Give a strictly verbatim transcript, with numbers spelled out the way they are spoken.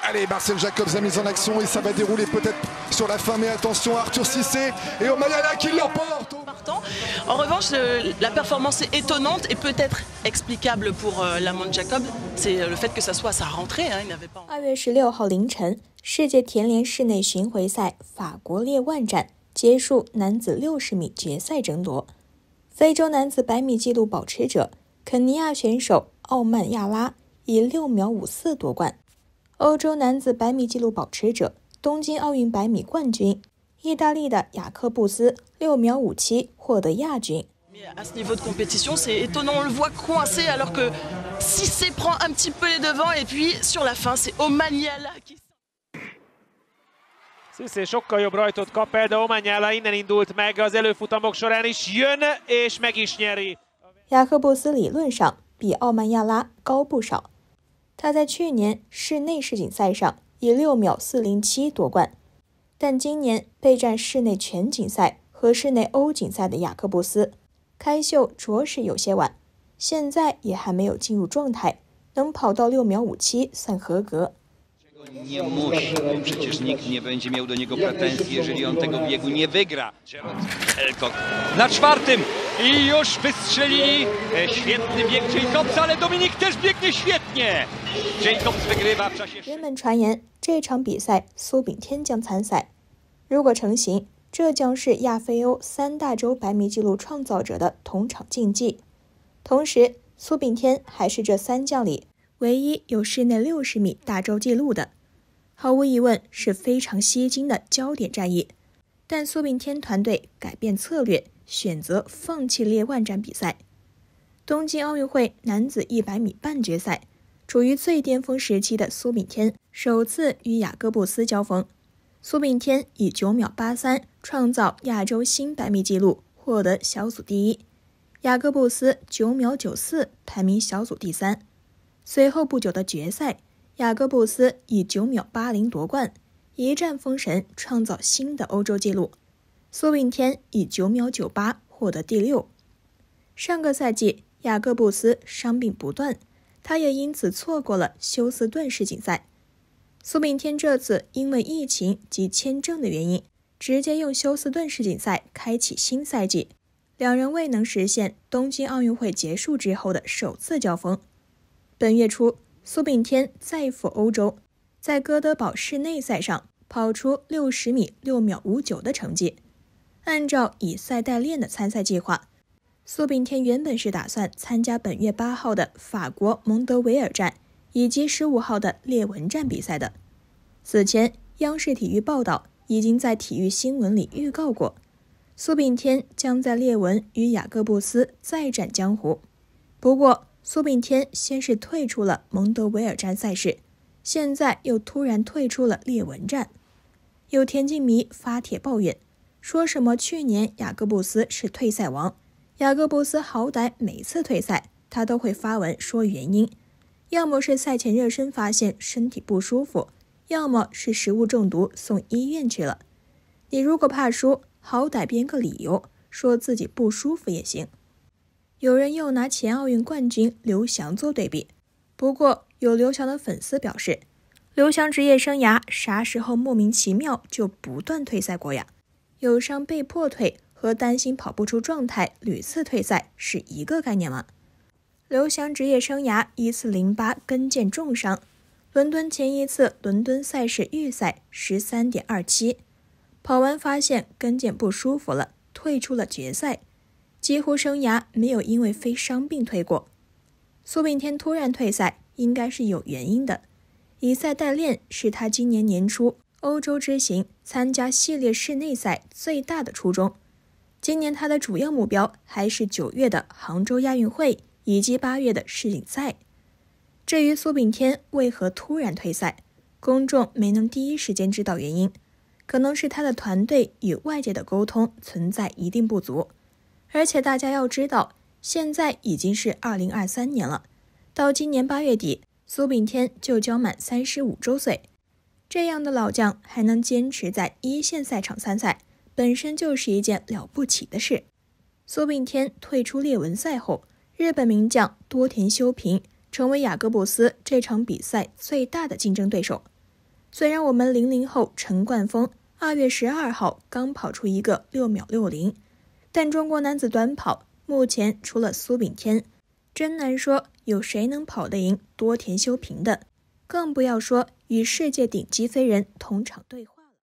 Allez, Marcel Jacobs a mis en action et ça va dérouler peut-être sur la fin, mais attention à Arthur Cissé et Omanyala qui l'emporte. En revanche, le, la performance est étonnante et peut-être explicable pour euh, Lamont Jacob, c'est le fait que ça soit à sa rentrée, hein, il n'avait pas. 二月十六号凌晨，世界田联室内巡回赛法国列万站结束男子六十米决赛争夺，非洲男子百米纪录保持者肯尼亚选手奥曼亚拉以六秒五四夺冠，欧洲男子百米纪录保持者、东京奥运百米冠军意大利的雅克布斯六秒五七获得亚军。 À ce niveau de compétition, c'est étonnant, on le voit coincé alors que Cissé prend un petit peu les devants et puis sur la fin, c'est Omanyala qui... Cissé sokkal jobb rajtot kap el, de Omanyala innen indult meg az előfutamok során is, jön és meg is nyeri. 雅克布斯理论上比奥曼亚拉高不少，他在去年室内世锦赛上以六秒四零七夺冠，但今年备战室内全锦赛和室内欧锦赛的雅克布斯开秀着实有些晚，现在也还没有进入状态，能跑到六秒五七算合格。 Nie musi, bo przecież nikt nie będzie miał do niego pretensji, jeżeli on tego biegu nie wygra. Elcock na czwartym i już wystrzelili. Świetny bieg Jacobsa, ale Dominik też biegnie świetnie. Jacobs wygrywa w czasie... 人们传言这场比赛苏炳添将参赛，如果成行，这将是亚非欧三大洲百米纪录创造者的同场竞技。同时，苏炳添还是这三将里唯一有室内六十米大洲纪录的，毫无疑问是非常吸睛的焦点战役。但苏炳添团队改变策略，选择放弃列万站比赛。东京奥运会男子一百米半决赛，处于最巅峰时期的苏炳添首次与雅各布斯交锋，苏炳添以九秒八三创造亚洲新百米纪录，获得小组第一。雅各布斯九秒九四排名小组第三。随后不久的决赛，雅各布斯以九秒八零夺冠，一战封神，创造新的欧洲纪录。苏炳添以九秒九八获得第六。上个赛季，雅各布斯伤病不断，他也因此错过了休斯顿世锦赛。苏炳添这次因为疫情及签证的原因，直接用休斯顿世锦赛开启新赛季，两人未能实现东京奥运会结束之后的首次交锋。本月初，苏炳添再赴欧洲，在哥德堡室内赛上跑出六十米六秒五九的成绩。按照以赛代练的参赛计划，苏炳添原本是打算参加本月八号的法国蒙德维尔站以及十五号的列文站比赛的。此前，央视体育报道已经在体育新闻里预告过，苏炳添将在列文与雅各布斯再战江湖。不过，苏炳添先是退出了蒙德维尔站赛事，现在又突然退出了列文站。有田径迷发帖抱怨，说什么去年雅各布斯是退赛王，雅各布斯好歹每次退赛他都会发文说原因，要么是赛前热身发现身体不舒服，要么是食物中毒送医院去了。你如果怕输，好歹编个理由，说自己不舒服也行。有人又拿前奥运冠军刘翔做对比，不过有刘翔的粉丝表示，刘翔职业生涯啥时候莫名其妙就不断退赛过呀？有伤被迫退和担心跑不出状态屡次退赛是一个概念吗？刘翔职业生涯一次淋巴跟腱重伤，伦敦前一次伦敦赛事预赛 十三点二七， 跑完发现跟腱不舒服了，退出了决赛，几乎生涯没有因为非伤病退过。苏炳添突然退赛应该是有原因的，以赛代练是他今年年初欧洲之行参加系列室内赛最大的初衷。今年他的主要目标还是九月的杭州亚运会以及八月的世锦赛。至于苏炳添为何突然退赛，公众没能第一时间知道原因，可能是他的团队与外界的沟通存在一定不足。而且大家要知道，现在已经是二零二三年了，到今年八月底，苏炳添就将满三十五周岁。这样的老将还能坚持在一线赛场参赛，本身就是一件了不起的事。苏炳添退出列文赛后，日本名将多田修平成为雅各布斯这场比赛最大的竞争对手。 虽然我们零零后陈冠锋二月十二号刚跑出一个六秒六零，但中国男子短跑目前除了苏炳添，真难说有谁能跑得赢多田修平的，更不要说与世界顶级飞人同场对话。